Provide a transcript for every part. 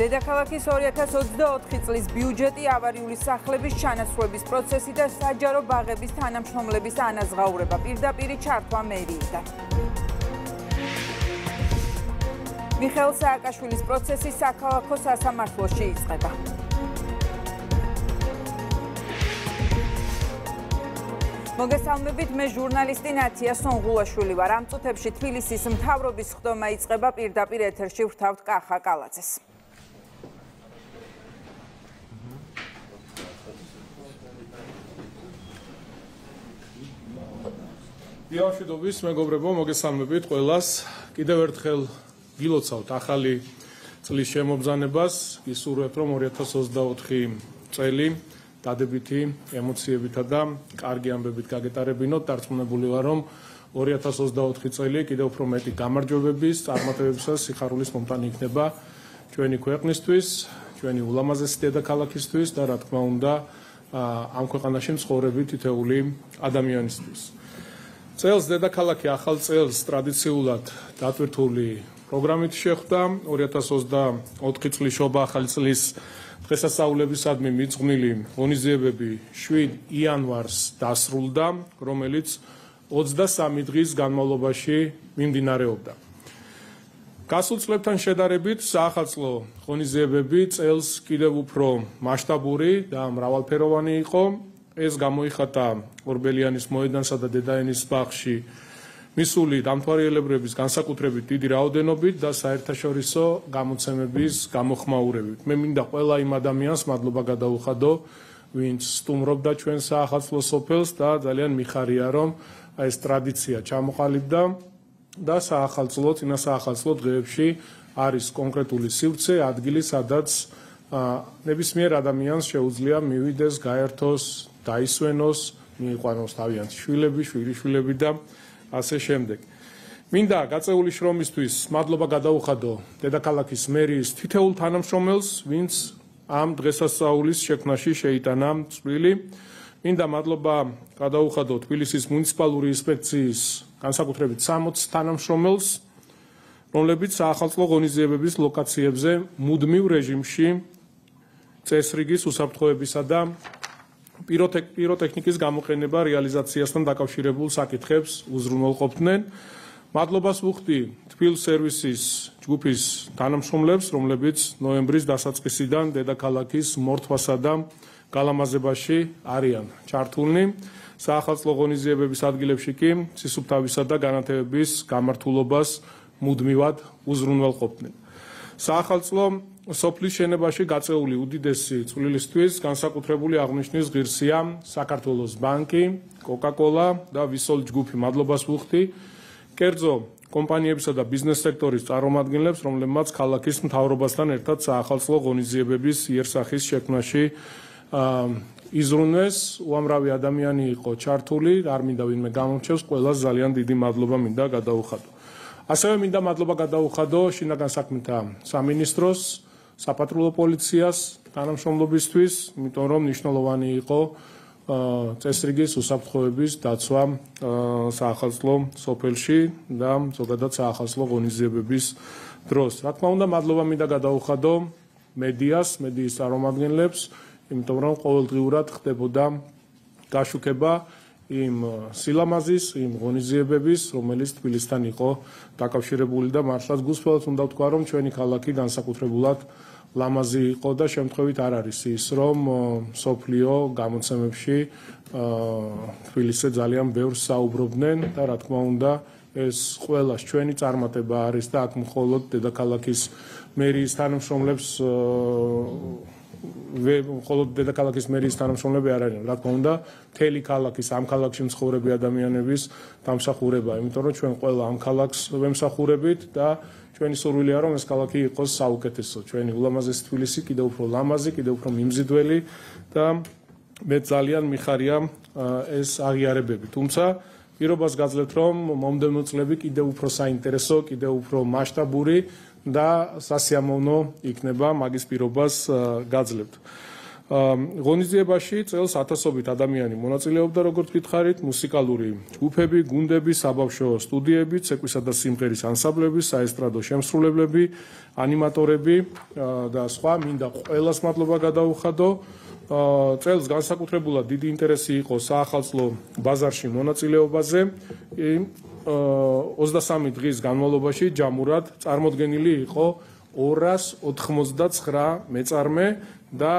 დედაქალაქის 2024 წლის ბიუჯეტი, ავარიული სახლების ჩანაცვლების პროცესი და საჯარო ბაღების თანამშრომლების ანაზღაურება, პირდაპირი ჩართვა მერიიდან. მიხეილ სააკაშვილის პროცესი საქალაქო სასამართლოში იწყება. მოგესალმებით, მე ჟურნალისტი ნათია სონღულაშვილი ვარ. ამ წუთებში თბილისის მთავრობის ხდომა იწყება, პირდაპირ ეთერში ვრთავთ კახა კალაძეს. ბიავშვიდობის მეგობრებო, მოგესალმებით ყველას. კიდევ ერთხელ გილოცავთ ახალი წლის შემობრძანებას. გისურვებთ, რომ 2024 წელი დადებითი ემოციებითა და კარგი ამბებით გაგეტარებინოთ. დარწმუნებული ვარ, რომ 2024 წელი კიდევ უფრო მეტი გამარჯვებების, წარმატებებისა და სიხარულის მომტანი იქნება ჩვენი ქვეყნისთვის, ჩვენი ულამაზესი დედაქალაქისთვის და რა თქმა უნდა, ამ ქვეყანაში მცხოვრები თითოეული ადამიანისთვის. წელს დედაქალაქი ახალ წელს ტრადიციულად დატვირთული პროგრამით შეხვდა. 2024 წლის შობა ახალი წლის დღესასწაულებისადმი მიძღვნილი ღონისძიებები 7 იანვარს დასრულდა, რომელიც 23 დღის განმავლობაში მიმდინარეობდა. გასულ წლებთან შედარებით საახალწლო ღონისძიებები წელს კიდევ უფრო მასშტაბური და მრავალფეროვანი იყო. ეს გამოიხატა ორბელიანის მოედანსა და დედაენის ბაღში მისული დამთვალიერებლების განსაკუთრებით დიდი რაოდენობით და საერთაშორისო გამოცემების გამოხმაურებით. მე მინდა ყველა იმ ადამიანს მადლობა გადაუხადო, ვინც სტუმრობდა ჩვენ საახალწლო სოფელს და ძალიან მიხარია, რომ ეს ტრადიცია ჩამოყალიბდა და წინა საახალწლო დღეებში არის კონკრეტული სივრცე, ადგილი, სადაც ნებისმიერ ადამიანს შეუძლია მივიდეს, გაერთოს, დაისვენოს, მიიყვანოს თავიანთი შვილები, შვილიშვილები და ასე შემდეგ. მინდა გაწეული შრომისთვის მადლობა გადაუხადო დედაქალაქის მერიის თითოეულ თანამშრომელს, ვინც ამ დღესასწაულის შექმნაში შეიტანა წვლილი. მინდა მადლობა გადაუხადო თბილისის მუნიციპალური ინსპექციის განსაკუთრებით 60 თანამშრომელს, რომლებიც საახალწლო ღონისძიებების ლოკაციებზე მუდმივ რეჟიმში წესრიგის უსაფრთხოებისა და პიროტექნიკის გამოყენება რეალიზაციასთან დაკავშირებულ საკითხებს უზრუნველყოფდნენ. მადლობას ვუხდი თბილ სერვისის ჯგუფის თანამშრომლებს, რომლებიც ნოემბრის დასაწყისიდან დედაქალაქის მორთვასა და გალამაზებაში არიან ჩართულნი. საახალწლო ღონისძიებების ადგილებში კი სისუფთავისა და განათებების გამართულობას მუდმივად უზრუნველყოფდნენ. საახალწლო სოფლის შენებაში გაწეული უდიდესი წვლილისთვის განსაკუთრებული აღნიშვნის ღირსია საქართველოს ბანკი, კოკა-კოლა და ვისოლ ჯგუფი. მადლობას ვუხდი კერძო კომპანიებისა და ბიზნეს სექტორის წარმომადგენლებს, რომლებმაც ქალაქის მთავრობასთან ერთად საახალწლო ღონისძიებების იერსახის შექმნაში იზრუნვეს. უამრავი ადამიანი იყო ჩართული, არ მინდა ვინმე გამორჩევს, ყველას ძალიან დიდი მადლობა მინდა გადაუხადო. ასევე მინდა მადლობა გადაუხადო შინაგან საქმეთა სამინისტროს, საპატრულო პოლიციას თანამშრომლობისთვის, იმიტომ რომ მნიშვნელოვანი იყო წესრიგის უსაფრთხოების დაცვა საახალწლო სოფელში და ზოგადად საახალწლო ღონისძიებების დროს. რა თქმა უნდა, მადლობა მინდა გადაუხადო მედიას, მედიის წარმომადგენლებს, იმიტომ რომ ყოველდღიურად ხდებოდა გაშუქება იმ სილამაზის, იმ ღონისძიებების, რომელიც თბილისთან იყო დაკავშირებული და მართლაც გულწრფელად უნდა ვთქვა, რომ ჩვენი ქალაქი განსაკუთრებულად ლამაზი იყო და შემთხვევით არ არის ის, რომ სოფლიო გამოცემებში თბილისზე ძალიან ბევრს საუბრობდნენ და რა თქმა უნდა, ეს ყველას ჩვენი წარმატება არის და აქ მხოლოდ დედაქალაქის მერიის თანამშრომლებს მხოლოდ დედაქალაქის მერიის თანამშრომლები არ არიან, რა თქმა უნდა, მთელი ქალაქის, ამ ქალაქში მცხოვრები ადამიანების დამსახურება, იმიტომ რომ ჩვენ ყველა ამ ქალაქს ვემსახურებით და ჩვენი სურვილია, რომ ეს ქალაქი იყოს საუკეთესო, ჩვენი ულამაზესი თბილისი კიდევ უფრო ლამაზი, კიდევ უფრო მიმზიდველი და მე ძალიან მიხარია ეს აღიარებები. თუმცა პირობას გაძლევთ, რომ მომდევნო წლები კიდევ უფრო საინტერესო, კიდევ უფრო მასშტაბური და სასიამოვნო იქნება, მაგის პირობას გაძლევთ. ღონისძიებაში წელს ათასობით ადამიანი მონაწილეობდა, როგორც გითხარით, მუსიკალური ჯგუფები, გუნდები, საბავშვო სტუდიები, ცეკვისა და სიმღერის ანსამბლები, საესტრადო შემსრულებლები, ანიმატორები და სხვა. მინდა ყველას მადლობა გადაუხადო. წელს განსაკუთრებულად დიდი ინტერესი იყო საახალწლო ბაზარში მონაწილეობაზე. 23 დღის განმავლობაში ჯამურად წარმოდგენილი იყო 289 მეწარმე და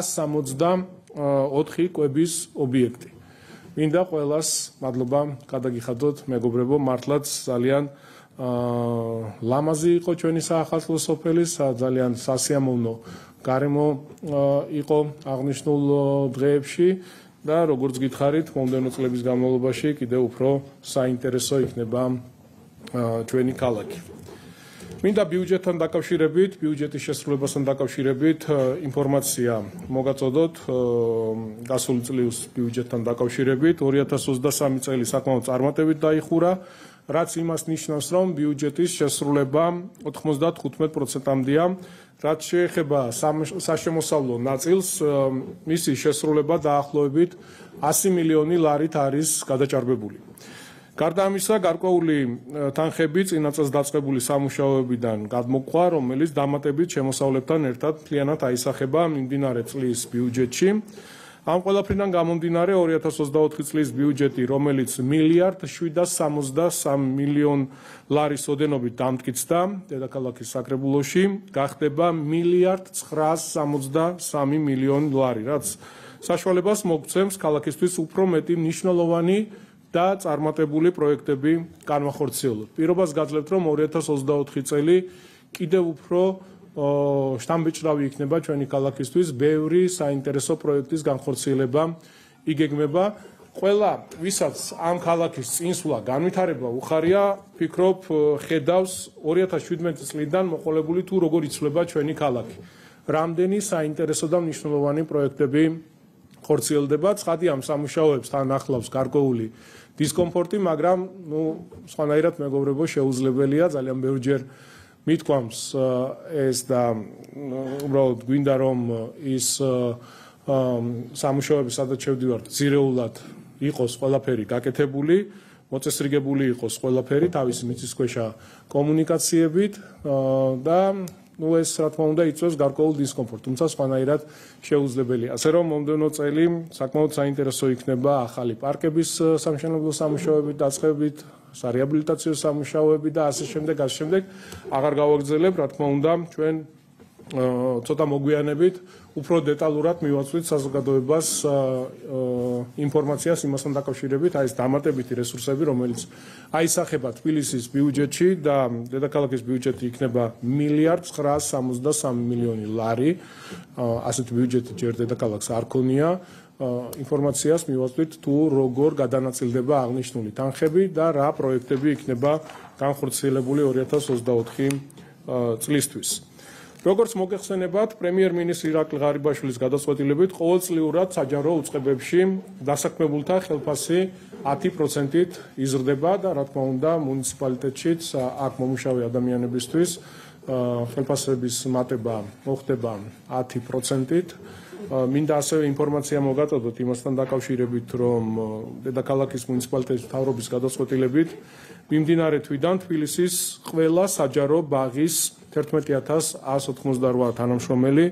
164 კვების ობიექტი. მინდა ყველას მადლობა გადაგიხადოთ, მეგობრებო, მართლაც ძალიან ლამაზი იყო ჩვენი საახალწლო სოფელი, ძალიან სასიამოვნო გარემო იყო აღნიშნულ დღეებში და როგორც გითხარით, მომდევნო წლების განმავლობაში კიდევ უფრო საინტერესო იქნება ჩვენი ქალაქი. მინდა ბიუჯეტთან დაკავშირებით, ბიუჯეტის შესრულებასთან დაკავშირებით ინფორმაცია მოგაწოდოთ გასული წლის ბიუჯეტთან დაკავშირებით. 2023 წელი საკმაოდ წარმატებით დაიხურა, რაც იმას ნიშნავს, რომ ბიუჯეტის შესრულება 95%-მდეა, რაც შეეხება საშემოსავლო ნაწილს, მისი შესრულება დაახლოებით 100 მილიონი ლარით არის გადაჭარბებული. გარდა ამისა, გარკვეული თანხები წინა წელს დაწყებული სამუშაოებიდან გადმოყვა, რომელიც დამატებით შემოსავლებთან ერთად მთლიანად აისახება მიმდინარე წლის ბიუჯეტში. ამ ყველაფრიდან გამომდინარე 2024 წლის ბიუჯეტი, რომელიც 1,763 მილიონ ლარის ოდენობით დამტკიცდა დედაქალაქის საკრებულოში, გახდება 1,963 მილიონ ლარი, რაც საშუალებას მოგცემს ქალაქისთვის უფრო მეტი მნიშვნელოვანი და წარმატებული პროექტები განვახორციელოთ. პირობას გაძლევთ, რომ 2024 წელი კიდევ უფრო შთამბეჭდავი იქნება ჩვენი ქალაქისთვის, ბევრი საინტერესო პროექტის განხორციელება იგეგმება. ყველა, ვისაც ამ ქალაქის წინსვლა განვითარება უხარია, ფიქრობ, ხედავს 2017 წლიდან მოყოლებული თუ როგორ იცვლება ჩვენი ქალაქი. რამდენი საინტერესო და მნიშვნელოვანი პროექტები ხორციელდება. ცხადია, ამ სამუშაოებს თან ახლავს გარკვეული დისკომფორტი, მაგრამ სხვანაირად მეგობრებო, შეუძლებელია ძალიან ბევრჯერ მithქვამს ეს და უბრალოდ გვინდა რომ ის სამუშაოები, სადაც შევდივართ, ძირეულად იყოს ყველაფერი გაკეთებული, მოწესრიგებული იყოს ყველაფერი თავისი მიწისქვეშა კომუნიკაციებით და ეს რა თქმა უნდა იწვევს გარკვეულ დისკომფორტს, თუმცა სხვანაირად შეუძლებელია. ასე რომ მომდევნო წელი საკმაოდ საინტერესო იქნება ახალი პარკების სამშენებლო სამუშაოები დაწყებით, სარეაბილიტაციო სამუშაოები და ასე შემდეგ, ასე შემდეგ. აღარ გავაგრძელებ, რა თქმა უნდა, ჩვენ ცოტა მოგვიანებით უფრო დეტალურად მივაწვით საზოგადოებას ინფორმაციას იმასთან დაკავშირებით, ეს დამატებითი რესურსები, რომელიც აისახება თბილისის ბიუჯეტში და დედაქალაქის ბიუჯეტი იქნება 1,963 მილიონი ლარი. ასეთი ბიუჯეტი ჯერ დედაქალაქს არ ქონია. ინფორმაციას მივაწვით თუ როგორ გადანაწილდება აღნიშნული თანხები და რა პროექტები იქნება განხორციელებული 2024 წლისთვის. როგორც მოგეხსენებათ, პრემიერ-მინისტრი ირაკლი ღარიბაშვილის გადაწყვეტილებით ყოველწლიურად საჯარო უწყებებში დასაქმებულთა ხელფასი 10%-ით იზრდება და რა თქმა უნდა მუნიციპალიტეტშიც აქ მომუშავე ადამიანებისთვის ხელფასების მატება მოხდება 10%-ით. მინდა ასევე ინფორმაცია მოგაწოდოთ იმასთან დაკავშირებით, რომ დედაქალაქის მუნიციპალიტეტის მთავრობის გადაწყვეტილებით მიმდინარე თვიდან თბილისის ყველა საჯარო ბაღის 11,188 თანამშრომელი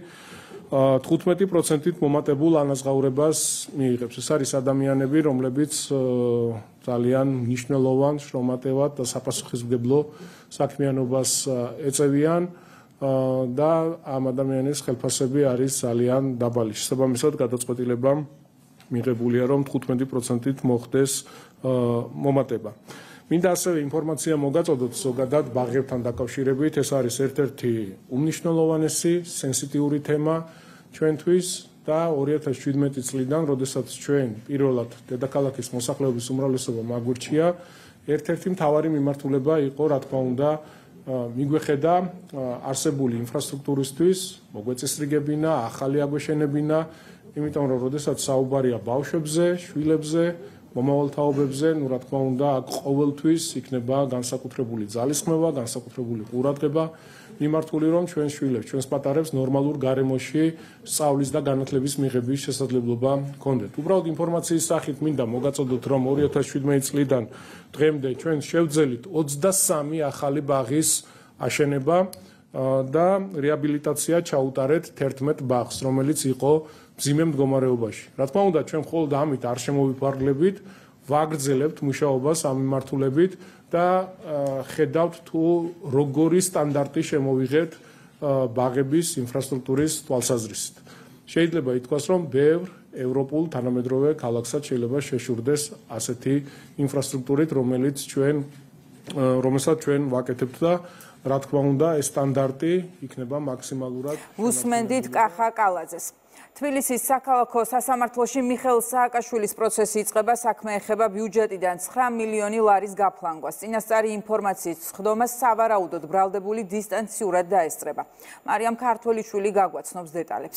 15%-ით მომატებულ ანაზღაურებას მიიღებს. ეს არის ადამიანები, რომლებიც ძალიან მნიშვნელოვან შრომატევად და საპასუხისმგებლო საქმიანობას ეწევიან და ამ ადამიანების ხელფასები არის ძალიან დაბალი. შესაბამისად, გადაწყვეტილება მიღებულია, რომ 15%-ით მოხდეს მომატება. მინდა ასევე ინფორმაცია მოგაწოდოთ ზოგადად ბაღებთან დაკავშირებით. ეს არის ერთ-ერთი უმნიშვნელოვანესი სენსიტიური თემა ჩვენთვის და 2017 წლიდან, როდესაც ჩვენ პირველად დედაქალაქის მოსახლეობის უმრავლესობა მაგვირჩია, ერთ-ერთი მთავარი მიმართულება იყო, რა თქმა უნდა, მიგვეხედა არსებული ინფრასტრუქტურისთვის მოგვეწესრიგებინა, ახალი აგვეშენებინა, იმიტომ რომ როდესაც საუბარია ბავშვებზე, შვილებზე, მომავალთაობებზე, რა თქმა უნდა, აქ ყოველთვის იქნება განსაკუთრებული ძალისხმევა, განსაკუთრებული ყურადღება მიმართული რომ ჩვენ შვილებს, ჩვენს პატარებს ნორმალურ გარემოში სწავლის და განათლების მიღების შესაძლებლობა ჰქონდეთ. უბრალოდ ინფორმაციის სახით მინდა მოგაწოდოთ, რომ 2017 წლიდან დღემდე ჩვენ შევძელით 23 ახალი ბაღის აშენება და რეაბილიტაცია ჩაუტარეთ 11 ბაღს, რომელიც იყო მძიმე მდგომარეობაში. რა თქმა უნდა, ჩვენ მხოლოდ ამით არ შემოვიფარგლებით, ვაგრძელებთ მუშაობას ამ მიმართულებით და ხედავთ თუ როგორი სტანდარტი შემოვიღეთ ბაღების ინფრასტრუქტურის თვალსაზრისით. შეიძლება ითქვას, რომ ბევრ ევროპულ თანამედროვე ქალაქსაც შეიძლება შეშურდეს ასეთი ინფრასტრუქტურით, რომელსაც ჩვენ ვაკეთებთ და რა თქმა უნდა, ეს სტანდარტი იქნება მაქსიმალურად. უსმენდით კახა კალაძეს. თბილისის საქალაქო სასამართლოში მიხეილ სააკაშვილის პროცესი იწყება, საქმე ეხება ბიუჯეტიდან 9 მილიონი ლარის გაფლანგვას. წინასწარი ინფორმაციის სხდომა სავარაუდოდ ბრალდებული დისტანციურად დაესწრება. მარიამ ქართველიშვილი გაგვაცნობს დეტალებს.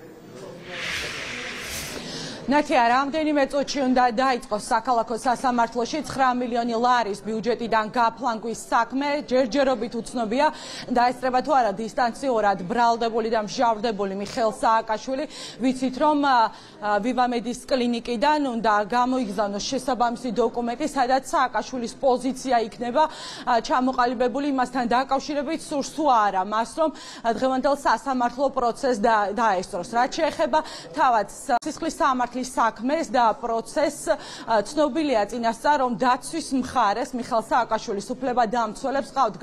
ნათია, რამდენიმე წუთში უნდა დაიწყოს საქალაქო სასამართლოში 9 მილიონი ლარის ბიუჯეტიდან გაფლანგვის საქმე. ჯერჯერობით უცნობია, დაესწრება თუ არა დისტანციურად ბრალდებული და მჟავრდებული მიხეილ სააკაშვილი. ვიცით, რომ ვივამედის კლინიკიდან უნდა გამოიგზავნოს შესაბამისი დოკუმენტი, სადაც სააკაშვილის პოზიცია იქნება ჩამოყალიბებული იმასთან დაკავშირებით, სურს თუ არა მას, რომ დღევანდელ სასამართლო პროცესს დაესწროს. რაც შეეხება თავად სისხლის სამართლის საქმეს და პროცესს, ცნობილია წინასწარ, რომ დაცვის მხარეს მიხეილ სააკაშვილის უფლებადამცველებს ყავთ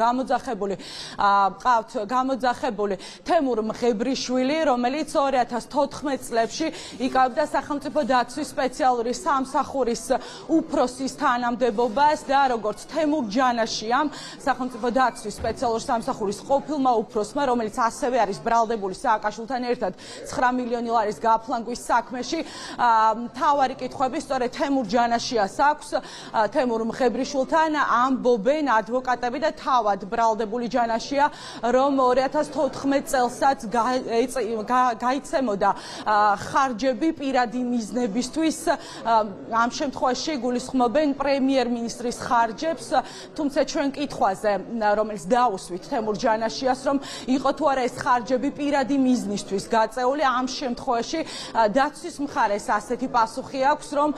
გამოძახებული თემურ მღებრიშვილი, რომელიც 2014 წლებში იკავებდა სახელმწიფო დაცვის სპეციალური სამსახურის უფროსის თანამდებობას და როგორც თემურ ჯანაშიამ, სახელმწიფო დაცვის სპეციალური სამსახურის ყოფილმა უფროსმა, რომელიც ასევე არის ბრალდებული სააკაშვილთან ერთად 9 მილიონი ლარის გაფლანგვის საქმეში, თავარი კითხვები სწორედ თემურ ჯანაშიას აქვს. თემურ მღებრიშვილთან ამბობენ ადვოკატები და თავად ბრალდებული ჯანაშია, რომ 2014 წელსაც გაიცემოდა ხარჯები პირადი მიზნებისთვის. ამ შემთხვევაში გულისხმობენ პრემიერ-მინისტრის ხარჯებს, თუმცა ჩვენ კითხვაზე, რომელიც დაუსვით თემურ ჯანაშიას, რომ იყო თუ არა ეს ხარჯები პირადი მიზნისთვის გაწეული, ამ შემთხვევაში დაცვის მხარეს ასეთი პასუხი აქვს, რომ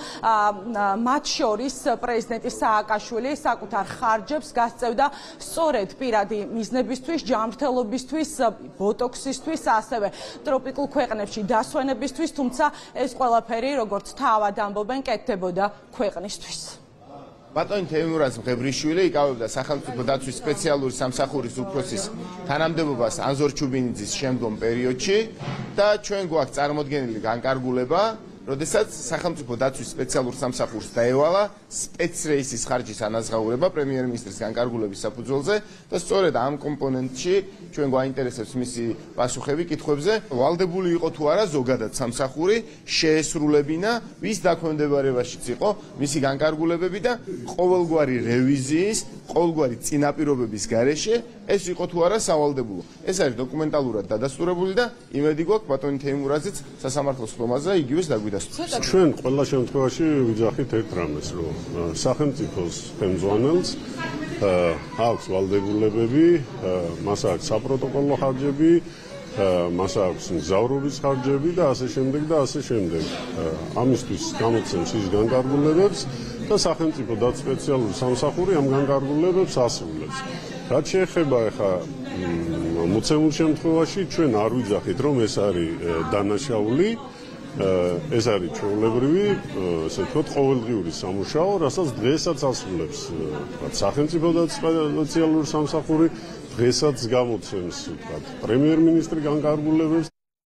მათ შორის პრეზიდენტი სააკაშვილი საკუთარ ხარჯებს გასწევდა სწორედ პირადი მიზნებისთვის, ჯანმრთელობისთვის, ბოტოქსისთვის, ასევე ტროპიკულ ქვეყნებში დასვენებისთვის, თუმცა ეს ყველაფერი, როგორც თავად ამბობენ, კეთდებოდა ქვეყნისთვის. ბატონი თემურაზ მღებრიშვილი იკავებდა სახელმწიფო დაცვის სპეციალური სამსახურის უფროსის თანამდებობას ანზორ ჩუბინიძის შემდგომ პერიოდში და ჩვენ გვაქვს წარმოდგენილი განკარგულება, როდესაც სახელმწიფო დაცვის სპეციალურ სამსახურს დაევალა სპეცრეისის ხარჯის ანაზღაურება პრემიერ-მინისტრის განკარგულების საფუძველზე და სწორედ ამ კომპონენტში ჩვენ გვაინტერესებს მისი პასუხები კითხვებზე, ვალდებული იყო თუ არა ზოგადად სამსახური შეესრულებინა, ვის დაქვემდებარებაშიც იყო მისი განკარგულებები და ყოველგვარი რევიზიის, ყოველგვარი წინაპირობების გარეშე ეს იყო თუ არა სავალდებულო. ეს არის დოკუმენტალურად დადასტურებული და იმედი გვაქვს ბატონი თეიმურაზიც სასამართლოს ხდომაზე იგივეს დაგვიდასტურებს. ჩვენ ყველა შემთხვევაში ვიძახით ერთ რამეს, რომ სახელმწიფოს ხელმძღვანელს აქვს ვალდებულებები, მას აქვს საპროტოკოლო ხარჯები, მას აქვს მგზავრობის ხარჯები და ასე შემდეგ და ასე შემდეგ. ამისთვის გამოცემს ის განკარგულებებს და სახელმწიფო დაცვის სპეციალური სამსახური ამ განკარგულებებს ასრულებს. რაც შეეხება ახლა მოცემულ შემთხვევაში ჩვენ არ ვიძახით, რომ ეს არის დანაშაული, ეს არის ჩვეულებრივი, ესე ვთქვათ, ყოველდღიური სამუშაო, რასაც დღესაც ასრულებს სახელმწიფო დაცვის სპეციალური სამსახური, დღესაც გამოცემს, ვთქვათ, პრემიერ-მინისტრი განკარგულებებს.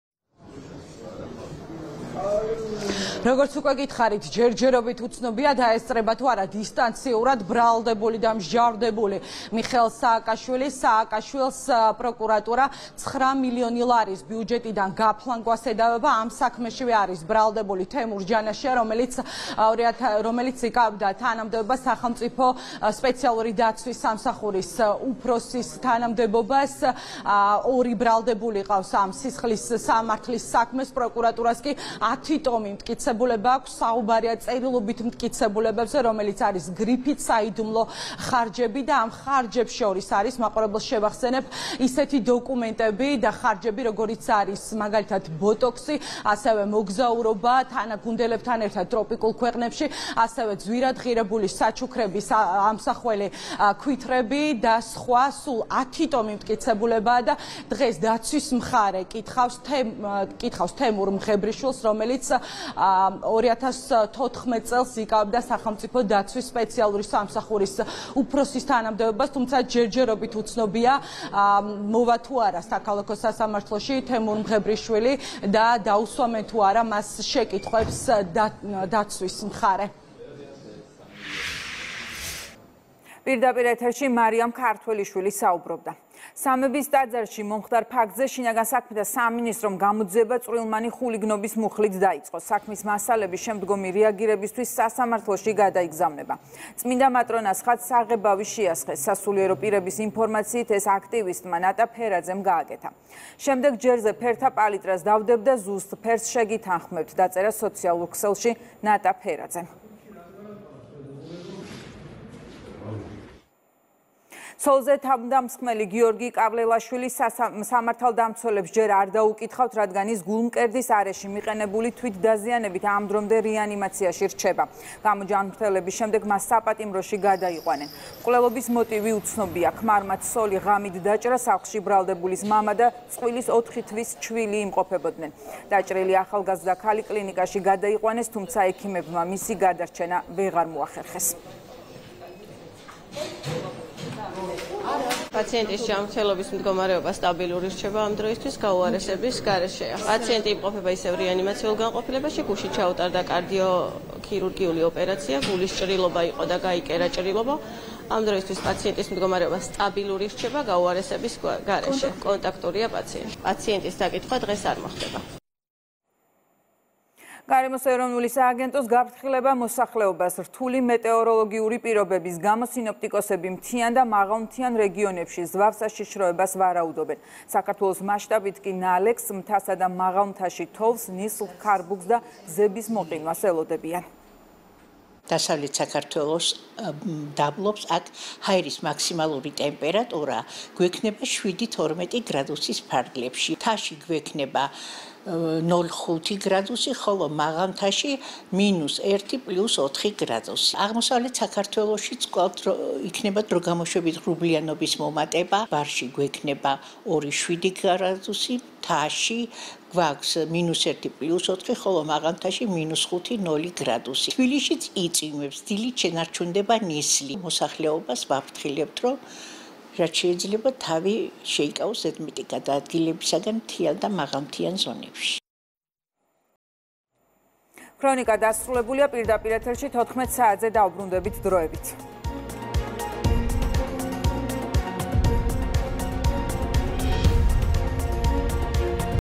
როგორც უკვე გითხარით, ჯერჯერობით უცნობია დაესწრება თუ არა დისტანციურად ბრალდებული და მსჯავრდებული მიხეილ სააკაშვილის. სააკაშვილს პროკურატურა 9 მილიონი ლარის ბიუჯეტიდან გაფლანგვას ედავება. ამ საქმეშივე არის ბრალდებული თემურ ჯანაშია, რომელიც იკავებდა თანამდებობას სახელმწიფო სპეციალური დაცვის სამსახურის უფროსის თანამდებობას. ორი ბრალდებული ყავს ამ სისხლის სამართლის საქმეს. პროკურატურას კი 10 ტომი მტკიცება მტკიცებულება აქვს, საუბარია წერილობით მტკიცებულებებზე, რომელიც არის გრიფით საიდუმლო ხარჯები და ამ ხარჯებს შორის არის მაყურებელს შევახსენებ ისეთი დოკუმენტები და ხარჯები, როგორიც არის მაგალითად ბოტოქსი, ასევე მოგზაურობა თანაგუნდელებთან ერთად ტროპიკულ ქვეყნებში, ასევე ძვირადღირებული საჩუქრების ამსახველი ქვითრები და სხვა სულ 10 ტომი მტკიცებულებაა და დღეს დაცვის მხარე კითხავს თემურ მღებრიშვილს, რომელიც 2014 წელს იკავებდა სახელმწიფო დაცვის სპეციალური სამსახურის უფროსის თანამდებობას, თუმცა ჯერჯერობით უცნობია მოვა თუ არა საქალაქო სასამართლოში თემურ მღებრიშვილი და დაუსვამენ თუ არა მას შეკითხვებს დაცვის მხარე. პირდაპირ ეთერში მარიამ ქართველიშვილი საუბრობდა. სამების ტაძარში მომხდარ ფაქტზე შინაგან საქმეთა სამინისტრომ გამოძიება წვრილმანი ხულიგნობის მუხლით დაიწყო. საქმის მასალების შემდგომი რეაგირებისთვის სასამართლოში გადაიგზავნება. წმინდა მატრონას ხატს საღებავი შეასხეს. სასულიერო პირების ინფორმაციით ეს აქტივისტმა ნატა ფერაძემ გააკეთა. შემდეგ ჯერზე ფერთა პალიტრას დავდებდა ზუსტ ფერს შეგითანხმებთ, დაწერა სოციალურ ქსელში ნატა ფერაძემ. სოლზე თავდამსხმელი გიორგი კავლელაშვილი სამართალდამცველებს ჯერ არ დაუკითხავთ, რადგან ის გულმკერდის არეში მიყენებული თვითდაზიანებით ამ დრომდე რეანიმაციაში რჩება. გამოჯანმრთელების შემდეგ მას საპატიმროში გადაიყვანენ. მკვლელობის მოტივი უცნობია. ქმარმა ცოლი ღამით დაჭრა, სახლში ბრალდებულის მამა და წყვილის 4 თვის ჩვილი იმყოფებოდნენ. დაჭრილი ახალგაზრდა ქალი კლინიკაში გადაიყვანეს, თუმცა ექიმებმა მისი გადარჩენა ვეღარ მოახერხეს. პაციენტის ჯანმრთელობის მდგომარეობა სტაბილური რჩება ამ დროისთვის გაუარესების გარეშეა. პაციენტი იმყოფება ისევ რეანიმაციულ განყოფილებაში, გულში ჩაუტარდა კარდიოქირურგიული ოპერაცია, გულის ჭრილობა იყო და გაიკერა ჭრილობა. ამ დროისთვის პაციენტის მდგომარეობა სტაბილური რჩება გაუარესების გარეშე. კონტაქტურია პაციენტი. პაციენტის დაკითხვა დღეს არ მოხდება. გარემოს ეროვნული სააგენტოს გაფრთხილება მოსახლეობას რთული მეტეოროლოგიური პირობების გამო სინოპტიკოსები მთიან და მაღალმთიან რეგიონებში ზვავსა შიშროებას ვარაუდობენ. საქართველოს მასშტაბით კი ნალექს, მთასა და მაღალმთაში თოვს, ნისლ, ქარბუქს და გზების მოყინვას ელოდებიან. დასავლეთ საქართველოს დაბლობს აქ ჰაერის მაქსიმალური ტემპერატურა გვექნება 7-12 გრადუსის ფარგლებში. მთაში გვექნება 0,5 გრადუსი, ხოლო მაღალმთაში -1 + 4 გრადუსი. აღმოსავლეთ საქართველოშიც კვლავ იქნება დროგამოშვებით ღრუბლიანობის მომატება. ბარში გვექნება 2-7 გრადუსი, მთაში გვაქვს -1 + 4, ხოლო მაღალმთაში -5-0 გრადუსი. თბილისშიც იწვიმებს, დილით შენარჩუნდება ნისლი. მოსახლეობას ვაფრთხილებთ, რომ რაც შეიძლება თავი შეიკავოს ზედმეტი გადაადგილებისაგან მთიან და მაღალმთიან ზონებში. ქრონიკა დასრულებულია, პირდაპირ ეთერში 14 საათზე დავბრუნდებით დროებით.